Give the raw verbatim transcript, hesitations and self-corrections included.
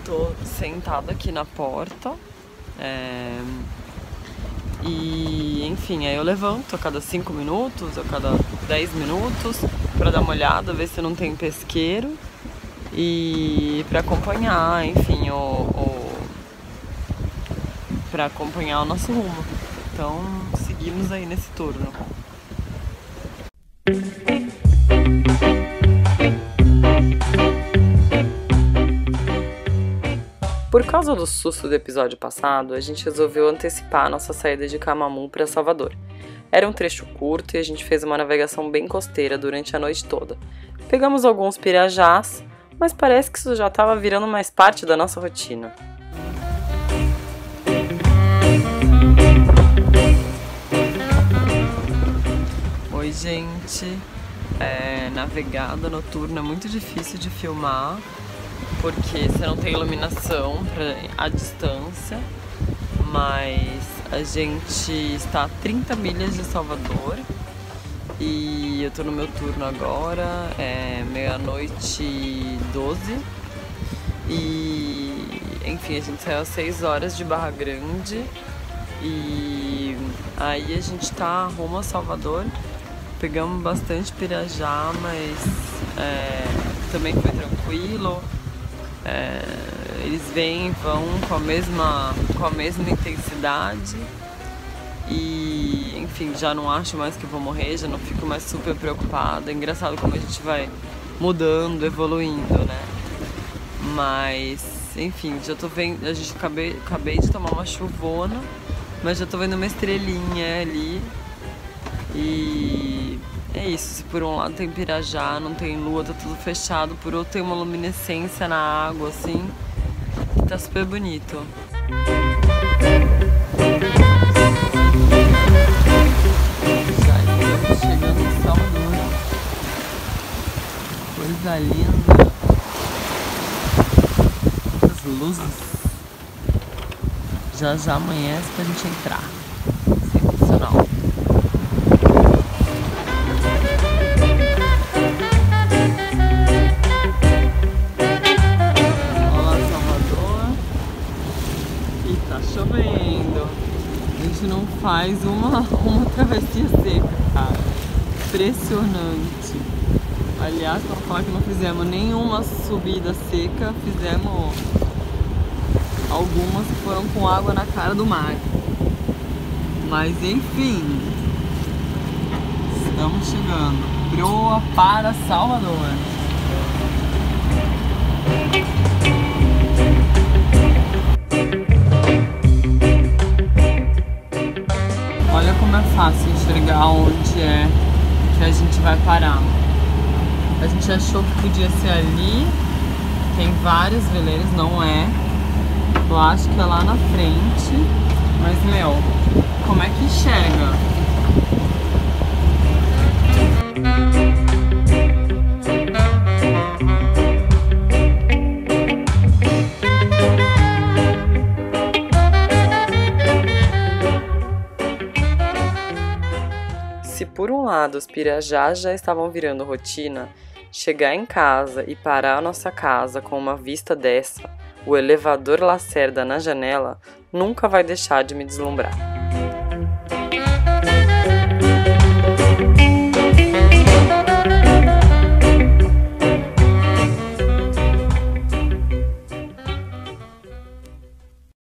tô sentada aqui na porta. É... E, enfim, aí eu levanto a cada cinco minutos, a cada dez minutos, pra dar uma olhada, ver se não tem pesqueiro e pra acompanhar, enfim, o, o... pra acompanhar o nosso rumo. Então, seguimos aí nesse turno. Por causa do susto do episódio passado, a gente resolveu antecipar a nossa saída de Camamu para Salvador. Era um trecho curto e a gente fez uma navegação bem costeira durante a noite toda. Pegamos alguns pirajás, mas parece que isso já estava virando mais parte da nossa rotina. Oi, gente. É, navegada noturna é muito difícil de filmar, porque você não tem iluminação pra, à distância, mas a gente está a trinta milhas de Salvador e eu tô no meu turno agora, é meia-noite e doze e, enfim, a gente saiu às seis horas de Barra Grande e aí a gente tá rumo a Salvador. Pegamos bastante pirajá, mas é, também foi tranquilo. É, eles vêm e vão com a mesma, com a mesma intensidade e, enfim, já não acho mais que vou morrer, já não fico mais super preocupada. É engraçado como a gente vai mudando, evoluindo, né? Mas, enfim, já tô vendo, a gente acabei, acabei de tomar uma chuvona, mas já tô vendo uma estrelinha ali. E é isso, se por um lado tem pirajá, não tem lua, tá tudo fechado, por outro tem uma luminescência na água, assim, que tá super bonito. Já estamos chegando em Salvador. Coisa linda. As luzes. Já já amanhece pra gente entrar. Sensacional. Chovendo, a gente não faz uma, uma travessia seca, cara, impressionante. Aliás, pra falar que não fizemos nenhuma subida seca, fizemos algumas que foram com água na cara do mar. Mas enfim, estamos chegando, proa para Salvador. Olha como é fácil enxergar onde é que a gente vai parar. A gente achou que podia ser ali, tem vários veleiros, não é. Eu acho que é lá na frente, mas meu, como é que enxerga? Se por um lado os pirajás já estavam virando rotina, chegar em casa e parar a nossa casa com uma vista dessa, o elevador Lacerda na janela, nunca vai deixar de me deslumbrar.